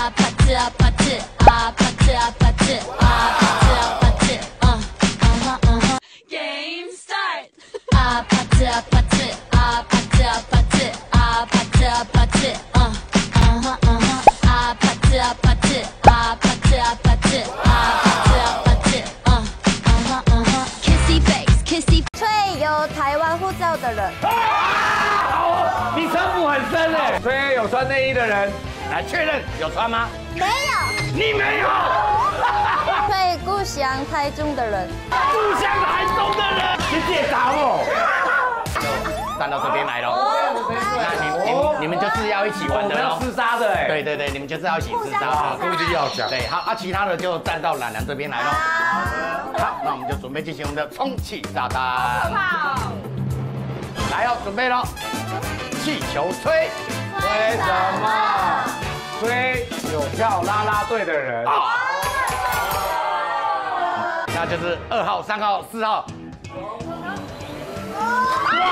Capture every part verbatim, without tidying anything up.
아파트 아파트 아파트 아파트 아파트 아파트 어 어허 어허 게임 스타트 아파트 아파트 아파트 아파트 아파트 아파트 어 어허 어허 아파트 아파트 아파트 아파트 아파트 아파트 어 어허 어허 kissy face kissy 翠有台湾护照的人。 你城府很深哎！所以有穿内衣的人来确认有穿吗？ 没有。 你没有。 对故乡台中的人。 故乡台中的人，你解答我。站到这边来喽。那你你你们就是要一起玩的喽。厮杀的哎。对对对，你们就是要一起厮杀的。估计要讲。对，好，啊，其他的就站到懒懒这边来喽。好，那我们就准备进行我们的充气炸弹。好。来哦，准备喽。 气球吹，吹什么？吹有跳啦啦队的人。那就是二号、三号、四号。哇！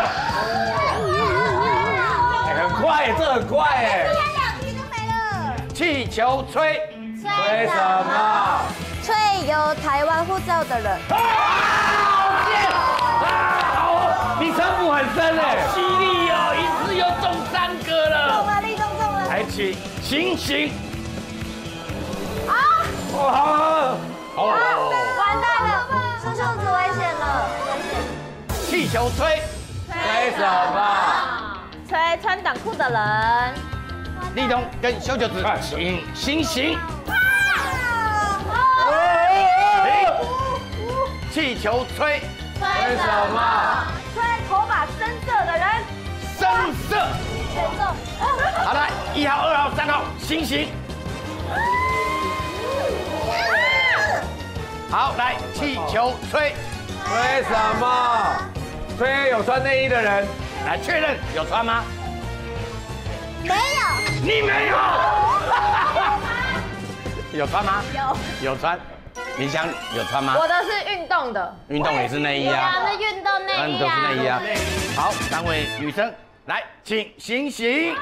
哎，很快耶，这很快哎。气球吹，吹什么？ 吹有台湾护照的人。 啊！好贱！啊，好，你城府很深哎，犀利哦。 又中三个了， 中了，立中中了， 来起行行啊！哇，好， 完蛋了，出袖子危险了，危险！ 气球吹，吹什么？ 吹穿短裤的人。 立冬跟小九子请行行。气球吹，吹什么？ 吹头发深色的人。 深色， 全中。 好来，一号、二号、三号，行行。好，来，气球吹，吹什么？吹有穿内衣的人来确认有穿吗？ 没有。 你没有。有穿吗？ 有。 有穿。林香有穿吗？ 我的是运动的。 运动也是内衣啊。 那运动内衣啊。 都是内衣啊。好，三位女生。 来，请行行。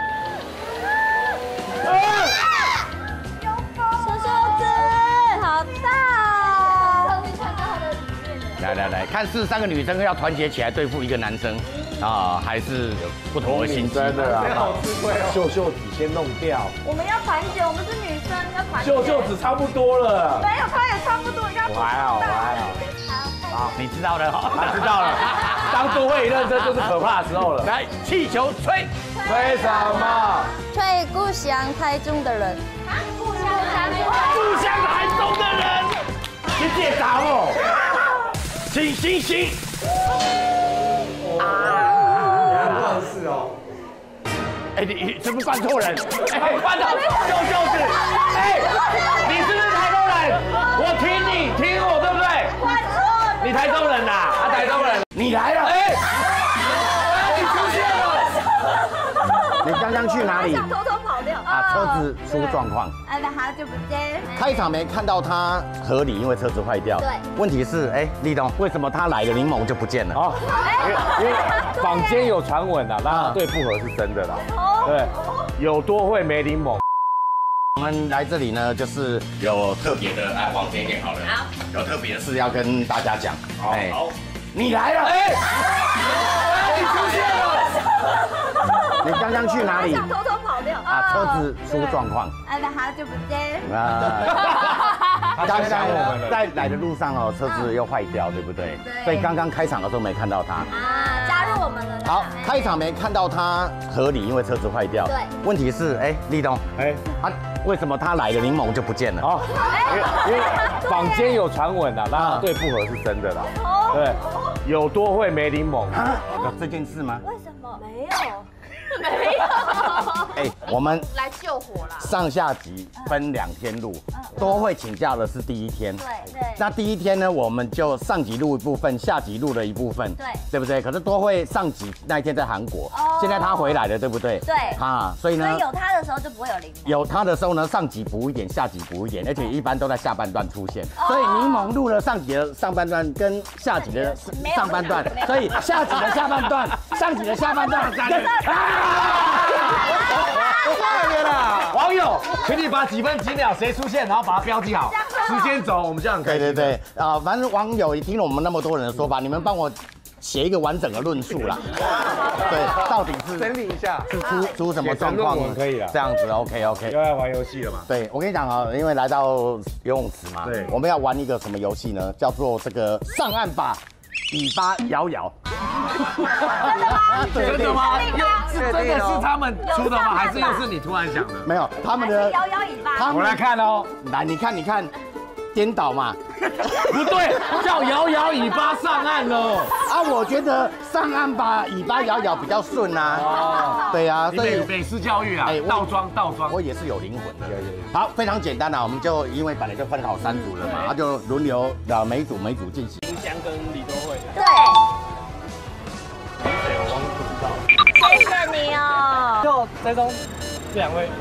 小袖子好大哦！ 来来来，看是三个女生要团结起来对付一个男生啊，还是有不同的心机？ 真的啊，好吃亏哦。袖袖子先弄掉。 我们要团结，我们是女生要团结。 袖袖子差不多了。 没有，她也差不多，你看。 我还好，我还好。 好，你知道了哈， 他知道了。当都会认真就是可怕的时候了。 来，气球吹， 吹什么？ 吹故乡台中的人。啊，故乡台中。 故乡台中的人，你解答我。请行行。啊，是哦。哎，你你是不是灌错人？哎，班长，秀秀子，哎，你是不是台中人？我听你，听我，对不对？灌错。 你台中人呐？啊，台中人，你来了，哎，你出现了，你刚刚去哪里？ 偷偷跑掉啊，车子出状况。 哎，那好久不见。 开场没看到他合理，因为车子坏掉。 对。 问题是，哎，立冬，为什么他来的柠檬就不见了？哦， 因为因为坊间有传闻啊，啦啦队不合是真的啦。对，有多会没柠檬。 我们来这里呢，就是有特别的，哎，往前一点好了。好，有特别的事要跟大家讲。哎，好，你来了，哎，你出现了。你刚刚去哪里？ 偷偷跑掉。 啊，车子出状况。 哎，那好久不见。 啊，刚刚我们在来的路上哦，车子又坏掉，对不对？ 对。 所以刚刚开场的时候没看到他。 啊，加入我们了。 好，开场没看到他合理，因为车子坏掉。 对。问题是，哎，立冬，哎，啊。 为什么他来的柠檬就不见了？哦， 因为因为坊间有传闻啊，啦啦队不合是真的啦。对，有多会没柠檬啊？ 有这件事吗？ 为什么？没有，没有。 哎，我们来救火啦。 上下集分两天录，都会请假的是第一天。 对对。 那第一天呢，我们就上集录一部分，下集录了一部分。 对。 对不对？可是都会上集那一天在韩国，现在他回来了，对不对？ 对。 啊，所以呢， 所以有他的时候就不会有柠檬。 有他的时候呢，上集补一点，下集补一点，而且一般都在下半段出现。所以柠檬录了上集的上半段跟下集的上半段，所以下集的下半段，上集的下半段。啊！ 这边啦， 网友后，请你把几分几秒谁出现，然后把它标记好，时间轴，我们这样可以。 对对对，啊，反正网友也听了我们那么多人的说法，你们帮我写一个完整的论述啦。对，到底是整理一下， 是出出什么状况？ 可以了， 这样子 ，OK OK。 又要玩游戏了嘛？ 对，我跟你讲啊，因为来到游泳池嘛， 对， 我们要玩一个什么游戏呢？叫做这个上岸吧，尾巴摇摇。 真的吗？ 真的吗？是真的是他们出的吗？还是又是你突然想的？ 没有，他们的摇摇尾巴。 我来看哦， 来，你看，你看，颠倒嘛。 不对，叫摇摇尾巴上岸了。 啊，我觉得上岸吧，尾巴摇摇比较顺呐。哦，对呀， 所以美式教育啊，倒装倒装， 我也是有灵魂的。好，非常简单啊，我们就因为本来就分好三组了嘛，那就轮流啊，每组每组进行。 丁香跟李多慧。 对。谢谢你哦。 就追踪这两位。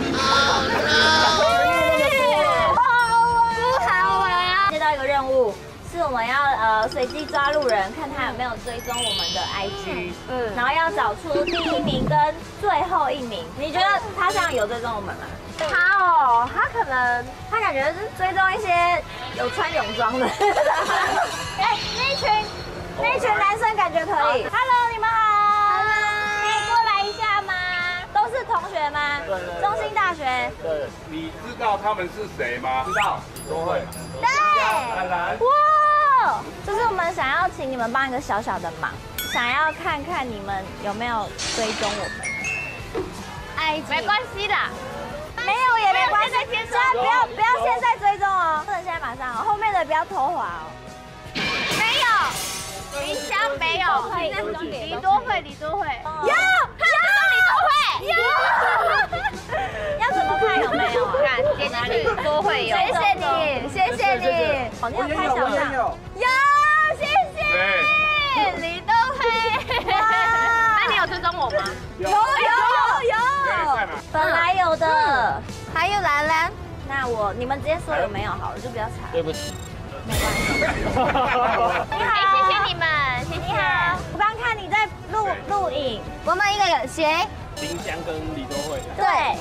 接到一个任务，是我们要呃随机抓路人，看他有没有追踪我们的 I G， 嗯，然后要找出第一名跟最后一名。你觉得他这样有追踪我们吗？ 他哦，他可能他感觉是追踪一些有穿泳装的。哎，那一群那一群男生感觉可以。Hello， 你们好。可以过来一下吗？都是同学吗？ 对对。 中兴大学。 对。 你知道他们是谁吗？ 知道，多慧。 对。 兰兰。 哇！就是我们想要请你们帮一个小小的忙，想要看看你们有没有追踪我们。I G。没关系的。没有也没关系，现在不要不要现在追踪哦，不能现在马上哦，后面的不要偷滑哦。没有，云香没有，李多慧，李多慧，有，他有李多慧，有。要怎么看有没有？看点进去多慧有。谢谢你，谢谢你。好像拍小张。有，谢谢。李多慧。那你有追踪我吗？有有有有。本来有的，还有兰兰。那我你们直接说有没有好了，就不要查。 对不起。 没关系。你好，谢谢你们，谢谢。我刚看你在录录影，我们一个有谁？ 丁香跟李多慧。 对。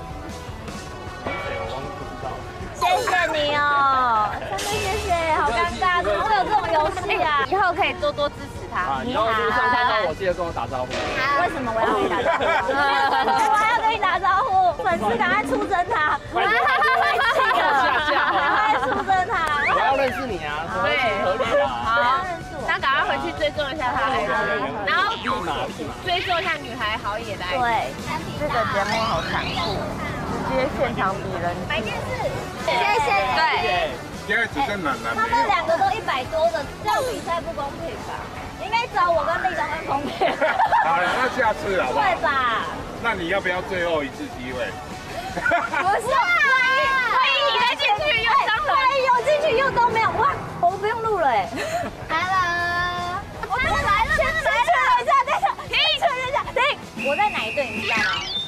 谢谢你哦，真的谢谢，好尴尬，怎么会有这种游戏啊？以后可以多多支持他。 你好，路上看到我记得跟我打招呼。 为什么我要跟你打招呼？我还要跟你打招呼，粉丝赶快出征他！我太气了，赶快出征他！ 我要认识你啊，对，合理啊。 好，那赶快回去追踪一下他，然后追踪一下女孩好野的。 对， 这个节目好残酷，直接现场比人。 白电视，谢谢你。 对。 现在只剩楠楠他们两个都一百多的，这样比赛不公平吧？应该找我跟立东更公平。 好了，那下次好不好？ 对吧？ 那你要不要最后一次机会？ 不是啊，万一你再进去又伤了，万一又进去又都没有，哇，我们不用录了哎。来了，我真的来了，真的来了！等一下，等一下，停，等一下，停！我在哪一队你知道吗？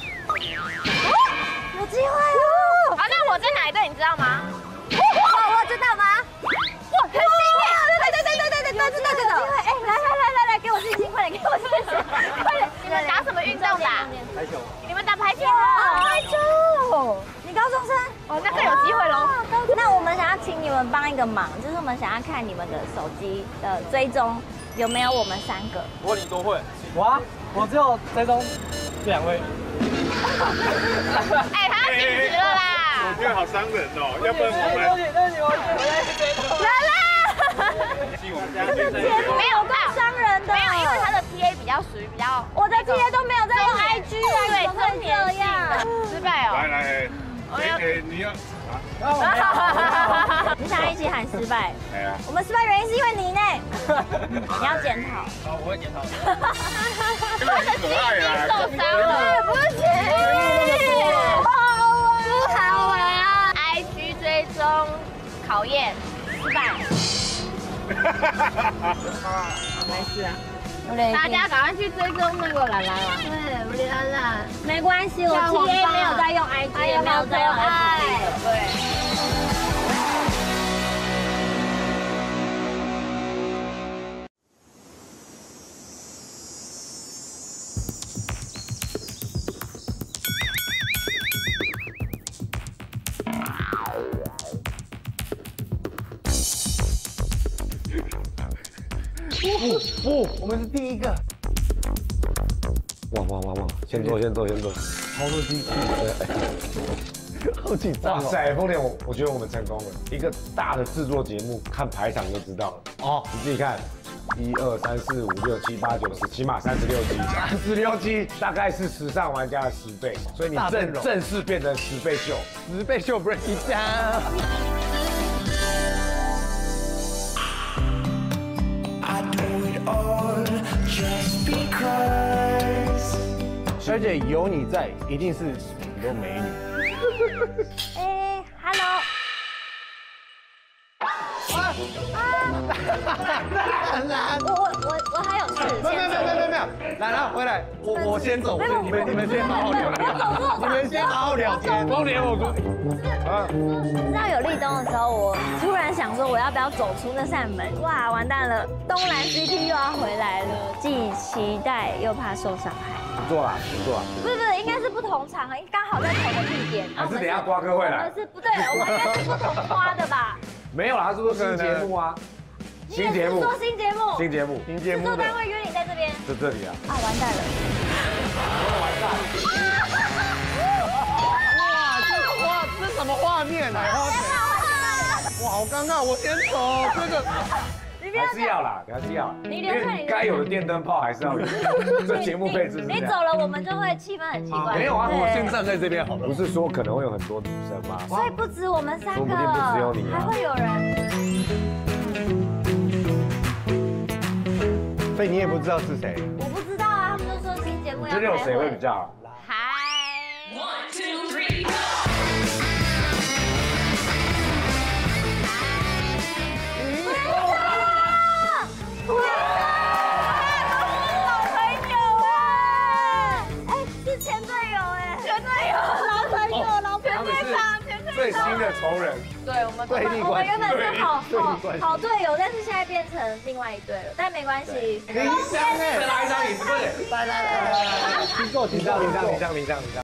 有机会哦！ 好，那我在哪一队你知道吗？ 我我知道吗？哇，很新耶！对对对对对对对，知道知道。哎，来来来来来，给我信心，快点给我信心，快点！ 你们打什么运动的？ 排球。 你们打排球啊？排球。你高中生？ 哦，那更有机会喽。 那我们想要请你们帮一个忙，就是我们想要看你们的手机的追踪有没有我们三个。 我李多慧。我啊，我只有追踪这两位。 哎，他要停止了啦！ 我觉得好伤人哦，要不然我们来啦！ 我们家现在没有够伤人的， 没有，因为他的 T A 比较属于比较， 我的 T A 都没有在用 I G 啊， 对， 怎么会这样？ 失败哦。 来来，哎哎，你要你想一起喊失败？ 哎呀， 我们失败原因是因为你呢，你要检讨。 好，我会检讨。 他的心已经受伤了， 对不起。 不好玩啊 ！I G 追踪考验失败。 没事啊。 大家赶快去追踪那个兰兰啊！ 对，我兰兰。没关系，我 T A 没有在用 I G， 也没有在用 F B。对。 不不，我们是第一个。哇哇哇哇！先坐先坐先坐， 超多机器，好紧张。 哇塞，丰田，我我觉得我们成功了。一个大的制作节目，看排场就知道了。哦，你自己看。 一二三四五六七八九十，起码三十六集， 三十六集大概是时尚玩家的十倍，所以你正正式变成十倍秀， 十倍秀 break down。而且有你在，一定是很多美女。 哎 ，Hello。 很难， 我我我我还有事， 没有没有没有没有没有，来来回来，我我先走，你们你们先好好聊天，你们先好好聊天。 丰田，我说， 啊，你知道有立冬的时候，我突然想说，我要不要走出那扇门？哇，完蛋了，东兰 C P 又要回来了，既期待又怕受伤害。 不错啦，不错啦。 不是不是，应该是不同场合，刚好在同个地点。 还是等下瓜哥会来？ 我们是不对，我们应该是不同花的吧？ 没有啦，他是说新节目啊。 新节目， 做新节目， 新节目， 新节目， 制作单位约你在这边， 就这里啊！ 啊，完蛋了！ 完蛋！ 哇，这哇，这什么画面啊？哇，好尴尬，我先走，这个还是要啦，还是要， 你留下你该有的电灯泡还是要有。这节目配置是这样。 你走了，我们就会气氛很奇怪。 没有啊， 我先站在这边好了。 不是说可能会有很多女生吗？ 所以不止我们三个， 说不定不只有你啊， 还会有人。 所以你也不知道是谁？ 我不知道啊，他们就说新节目要开会。 觉得有谁会比较好？ 嗨 One two three go！ 哇！老朋友哎，哎，是前队友哎，前队友，老朋友，老朋友，前队最新的仇人。 对，我们我们原本是好好好队友，但是现在变成另外一队了，但没关系。 林香哎， 再来一张椅子，快点！ 来来来来来，请坐，请上，请上，请上，请上，请上。